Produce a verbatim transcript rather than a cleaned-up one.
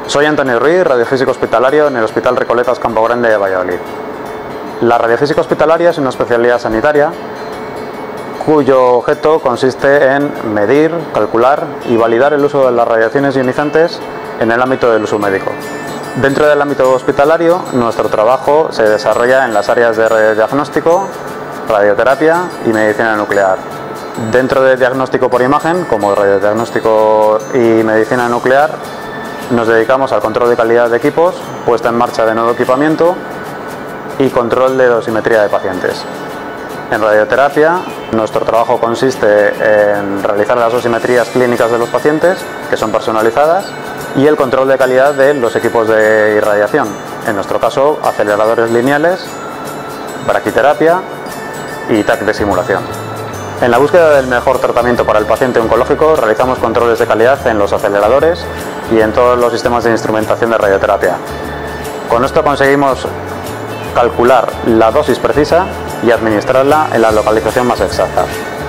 Soy Antonio Ruiz, radiofísico hospitalario en el Hospital Recoletas Campo Grande de Valladolid. La radiofísica hospitalaria es una especialidad sanitaria cuyo objeto consiste en medir, calcular y validar el uso de las radiaciones ionizantes en el ámbito del uso médico. Dentro del ámbito hospitalario, nuestro trabajo se desarrolla en las áreas de radiodiagnóstico, radioterapia y medicina nuclear. Dentro de diagnóstico por imagen, como radiodiagnóstico y medicina nuclear, nos dedicamos al control de calidad de equipos, puesta en marcha de nuevo equipamiento y control de dosimetría de pacientes. En radioterapia, nuestro trabajo consiste en realizar las dosimetrías clínicas de los pacientes, que son personalizadas, y el control de calidad de los equipos de irradiación. En nuestro caso, aceleradores lineales, braquiterapia y T A C de simulación. En la búsqueda del mejor tratamiento para el paciente oncológico, realizamos controles de calidad en los aceleradores y en todos los sistemas de instrumentación de radioterapia. Con esto conseguimos calcular la dosis precisa y administrarla en la localización más exacta.